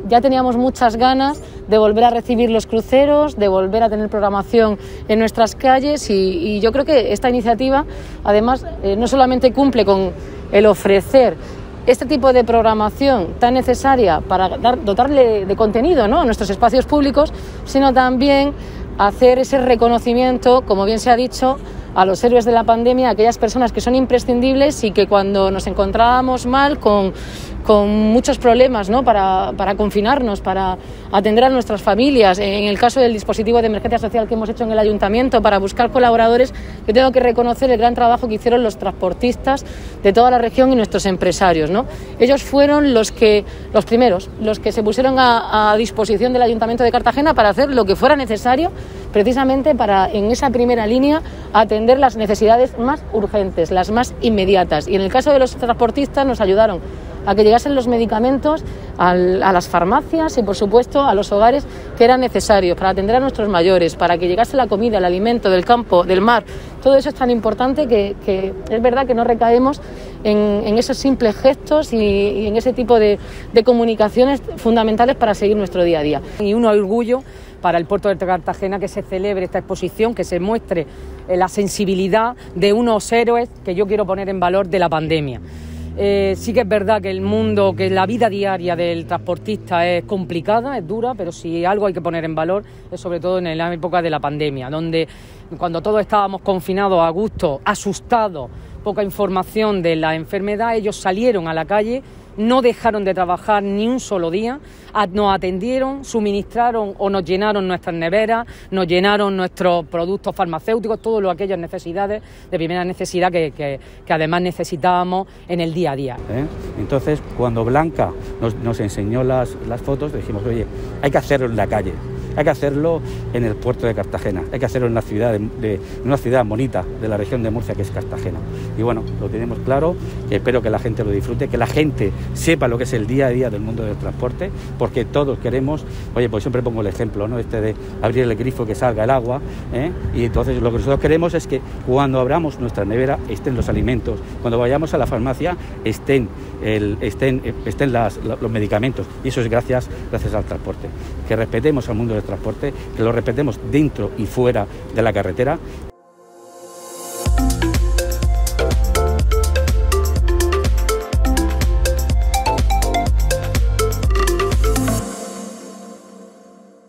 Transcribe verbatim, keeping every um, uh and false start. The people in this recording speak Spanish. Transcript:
ya teníamos muchas ganas de volver a recibir los cruceros, de volver a tener programación en nuestras calles y, y yo creo que esta iniciativa además eh, no solamente cumple con el ofrecer este tipo de programación tan necesaria para dar, dotarle de contenido, ¿no?, a nuestros espacios públicos, sino también hacer ese reconocimiento, como bien se ha dicho, a los héroes de la pandemia, a aquellas personas que son imprescindibles y que cuando nos encontrábamos mal, con, con muchos problemas, ¿no?, para, para confinarnos, para atender a nuestras familias, en el caso del dispositivo de emergencia social que hemos hecho en el ayuntamiento para buscar colaboradores, yo tengo que reconocer el gran trabajo que hicieron los transportistas de toda la región y nuestros empresarios, ¿no? Ellos fueron los que, los primeros, los que se pusieron a, a disposición del Ayuntamiento de Cartagena para hacer lo que fuera necesario, precisamente para, en esa primera línea, atender las necesidades más urgentes, las más inmediatas. Y en el caso de los transportistas nos ayudaron a que llegasen los medicamentos al, a las farmacias y, por supuesto, a los hogares que eran necesarios para atender a nuestros mayores, para que llegase la comida, el alimento del campo, del mar. Todo eso es tan importante que, que es verdad que no recaemos en, en esos simples gestos y, y en ese tipo de, de comunicaciones fundamentales para seguir nuestro día a día. Y un orgullo para el puerto de Cartagena que se celebre esta exposición, que se muestre la sensibilidad de unos héroes que yo quiero poner en valor de la pandemia. Eh, sí que es verdad que el mundo, que la vida diaria del transportista es complicada, es dura, pero si algo hay que poner en valor es sobre todo en la época de la pandemia, donde cuando todos estábamos confinados a gusto, asustados, poca información de la enfermedad, ellos salieron a la calle, no dejaron de trabajar ni un solo día, nos atendieron, suministraron o nos llenaron nuestras neveras, nos llenaron nuestros productos farmacéuticos, todas aquellas necesidades de primera necesidad que, que, que además necesitábamos en el día a día. ¿Eh? Entonces, cuando Blanca nos, nos enseñó las, las fotos, dijimos, oye, hay que hacerlo en la calle. Hay que hacerlo en el puerto de Cartagena, hay que hacerlo en una ciudad, de, de, una ciudad bonita de la región de Murcia, que es Cartagena. Y bueno, lo tenemos claro, espero que la gente lo disfrute, que la gente sepa lo que es el día a día del mundo del transporte, porque todos queremos, oye, pues siempre pongo el ejemplo, ¿no?, este de abrir el grifo que salga el agua, ¿eh? Y entonces lo que nosotros queremos es que cuando abramos nuestra nevera estén los alimentos, cuando vayamos a la farmacia estén, el, estén, estén las, los medicamentos, y eso es gracias, gracias al transporte. Que respetemos al mundo del transporte, que lo respetemos dentro y fuera de la carretera